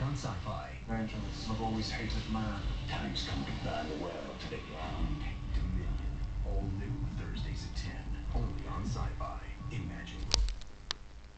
on Sci-Fi. Angels, I've always hated man. Time's come to burn the world.